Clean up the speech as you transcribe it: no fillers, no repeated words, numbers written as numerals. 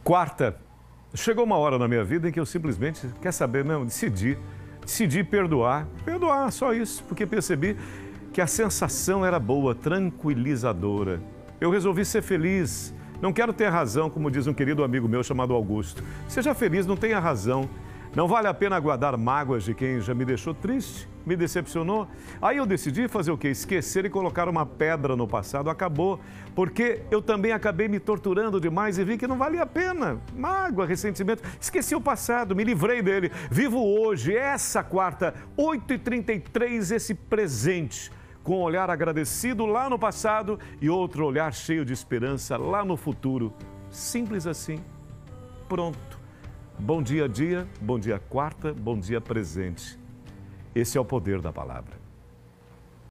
Quarta, chegou uma hora na minha vida em que eu simplesmente, quer saber mesmo, decidi perdoar, só isso, porque percebi que a sensação era boa, tranquilizadora. Eu resolvi ser feliz, não quero ter razão, como diz um querido amigo meu chamado Augusto. Seja feliz, não tenha razão. Não vale a pena guardar mágoas de quem já me deixou triste, me decepcionou. Aí eu decidi fazer o quê? Esquecer e colocar uma pedra no passado. Acabou, porque eu também acabei me torturando demais e vi que não valia a pena. Mágoa, ressentimento. Esqueci o passado, me livrei dele. Vivo hoje, essa quarta, 8h33, esse presente, com um olhar agradecido lá no passado e outro olhar cheio de esperança lá no futuro. Simples assim. Pronto. Bom dia, bom dia quarta, bom dia presente. Esse é o poder da palavra.